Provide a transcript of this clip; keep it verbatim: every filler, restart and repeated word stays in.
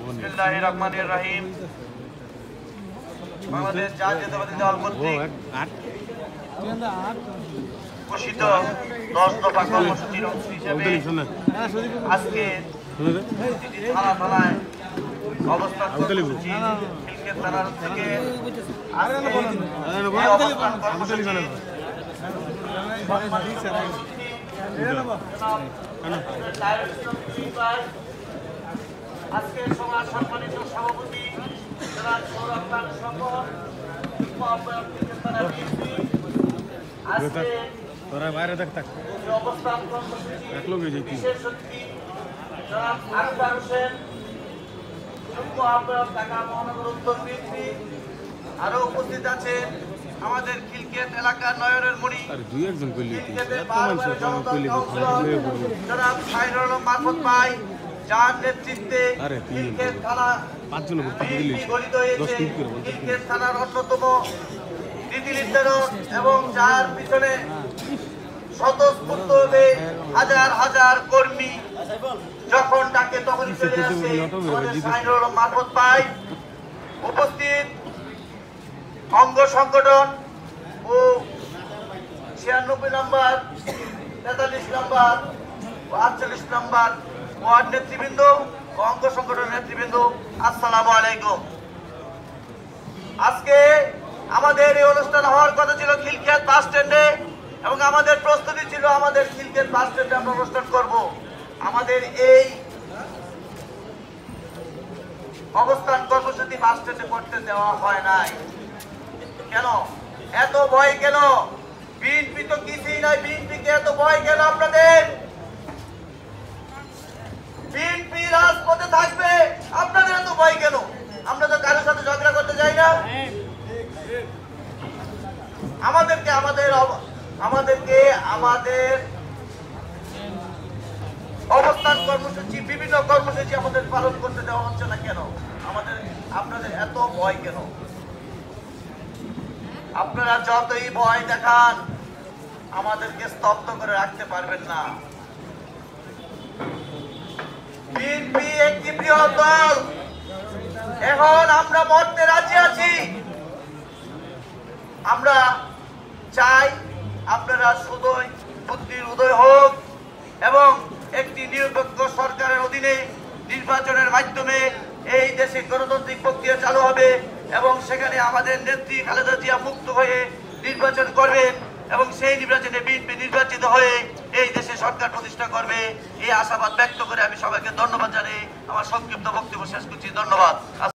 বিসমিল্লাহির রহমানির রহিম। বাংলাদেশ জাতীয়তাবাদী দল কর্তৃক ঘোষিত দশ দফা কর্মসূচির অংশ হিসেবে আজকে থানা থানায় অবস্থান কর্মসূচি খিলক্ষেত থানার থেকে অবস্থান কর্মসূচি আজকে সমাজ সম্মানিত সভাপতি জনাব সৌরভ খান শঙ্কর, আজকে অবস্থান কর্মসূচি বিশেষ অতিথি জনাব আকবর হোসেন, যুগ্ম আহ্বায়ক ঢাকা মহানগর উত্তর বিএনপি। আরো উপস্থিত আছেন আমাদের খিলক্ষেত এলাকার নয়নের মণি খিলক্ষেতের বারবার জনদল কাউন্সিলর জনাব সাইরুল আলম মারফত ভাই, যার নেতৃত্বে খিলক্ষেত থানা বিএনপি গঠিত হয়েছে। খিলক্ষেত থানার অন্যতম নীতি নির্ধারক এবং যার পিছনে স্বতঃস্ফূর্তভাবে হাজার হাজার কর্মী যখন ডাকে তখন চলে আসে আমাদের সাইরুল আলম মারফত ভাই। উপস্থিত অঙ্গ সংগঠন ও ছিয়ানব্বই নম্বর, তেতাল্লিশ নম্বর ও আটচল্লিশ নম্বর ওয়ার্ড নেতৃবৃন্দ ও অঙ্গ সংগঠন নেতৃবৃন্দ, আসসালামু আলাইকুম। আজকে আমাদের এই অনুষ্ঠান হওয়ার কথা ছিল খিলক্ষেত বাস স্ট্যান্ডে এবং আমাদের প্রস্তুতি ছিল আমাদের খিলক্ষেত বাস স্ট্যান্ডে আমরা অনুষ্ঠান করব। আমাদের এই অবস্থান কর্মসূচি বাস স্ট্যান্ডে করতে দেওয়া হয় নাই। কেন এত ভয়? কেন বিএনপি তো কিছুই নাই, বিএনপিকে এত ভয় কেন আপনাদের? বিএনপি রাজপথে থাকবে, আপনাদের এত ভয় কেন? আমরা তো কারোর সাথে ঝগড়া করতে যাই না। আমাদেরকে আমাদের আমাদেরকে আমাদের অবস্থান কর্মসূচি, বিভিন্ন কর্মসূচি আমাদের পালন করতে দেওয়া হচ্ছে না কেন? আমাদের আপনাদের এত ভয় কেন? আপনারা যতই ভয় দেখান আমাদেরকে স্তব্ধ করে রাখতে পারবেন না। বিএনপি একটি বৃহৎ দল, এখন আমরা মরতে রাজি আছি। আমরা চাই আপনারা শুধুই বুদ্ধির উদয় হোক এবং একটি নিরপেক্ষ সরকারের অধীনে নির্বাচনের মাধ্যমে এই দেশে গণতান্ত্রিক প্রক্রিয়া চালু হবে এবং সেখানে আমাদের নেত্রী খালেদা জিয়া মুক্ত হয়ে নির্বাচন করবেন এবং সেই নির্বাচনে বিএনপি নির্বাচিত হয়ে এই দেশে সরকার প্রতিষ্ঠা করবে। এই আশাবাদ ব্যক্ত করে আমি সবাইকে ধন্যবাদ জানাই আমার সংক্ষিপ্ত বক্তব্য শেষ করছি। ধন্যবাদ।